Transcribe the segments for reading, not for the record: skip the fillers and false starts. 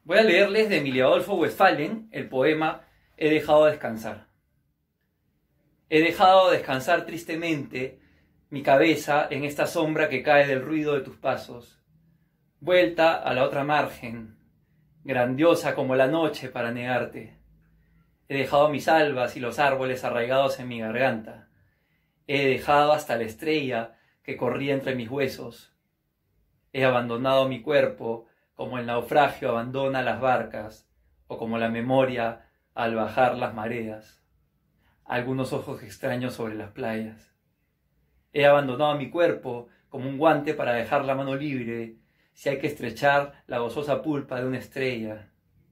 Voy a leerles de Emilia Adolfo Westphalen el poema He dejado descansar. He dejado descansar tristemente mi cabeza en esta sombra que cae del ruido de tus pasos, vuelta a la otra margen, grandiosa como la noche para negarte. He dejado mis albas y los árboles arraigados en mi garganta. He dejado hasta la estrella que corría entre mis huesos. He abandonado mi cuerpo como el naufragio abandona las barcas, o como la memoria al bajar las mareas. Algunos ojos extraños sobre las playas. He abandonado mi cuerpo como un guante para dejar la mano libre si hay que estrechar la gozosa pulpa de una estrella.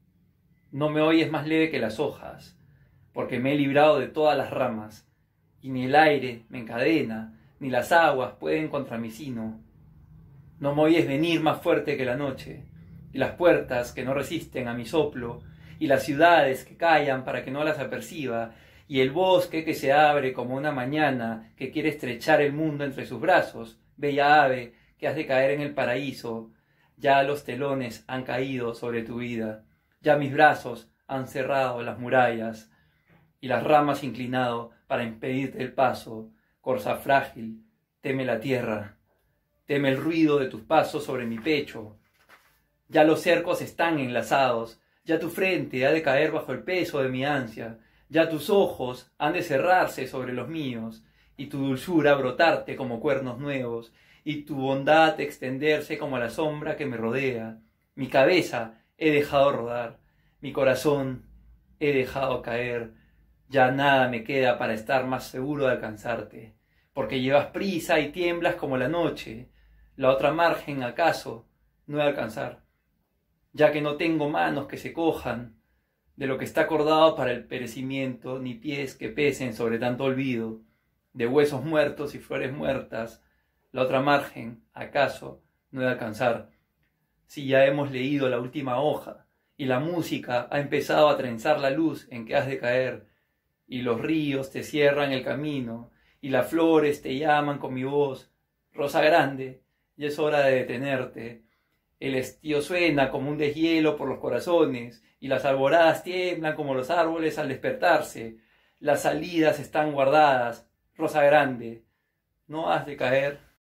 No me oyes más leve que las hojas, porque me he librado de todas las ramas, y ni el aire me encadena, ni las aguas pueden contra mi sino. No me oyes venir más fuerte que la noche, y las puertas que no resisten a mi soplo, y las ciudades que callan para que no las aperciba, y el bosque que se abre como una mañana que quiere estrechar el mundo entre sus brazos, bella ave que has de caer en el paraíso. Ya los telones han caído sobre tu vida, ya mis brazos han cerrado las murallas, y las ramas inclinado para impedirte el paso. Corza frágil, teme la tierra, teme el ruido de tus pasos sobre mi pecho. Ya los cercos están enlazados, ya tu frente ha de caer bajo el peso de mi ansia, ya tus ojos han de cerrarse sobre los míos, y tu dulzura brotarte como cuernos nuevos, y tu bondad extenderse como la sombra que me rodea. Mi cabeza he dejado rodar, mi corazón he dejado caer, ya nada me queda para estar más seguro de alcanzarte, porque llevas prisa y tiemblas como la noche. La otra margen, acaso, no he de alcanzar, ya que no tengo manos que se cojan de lo que está acordado para el perecimiento, ni pies que pesen sobre tanto olvido, de huesos muertos y flores muertas. La otra margen, acaso, no he de alcanzar, si ya hemos leído la última hoja, y la música ha empezado a trenzar la luz en que has de caer, y los ríos te cierran el camino, y las flores te llaman con mi voz, rosa grande, ya es hora de detenerte. El estío suena como un deshielo por los corazones, y las alboradas tiemblan como los árboles al despertarse. Las salidas están guardadas, rosa grande, no has de caer.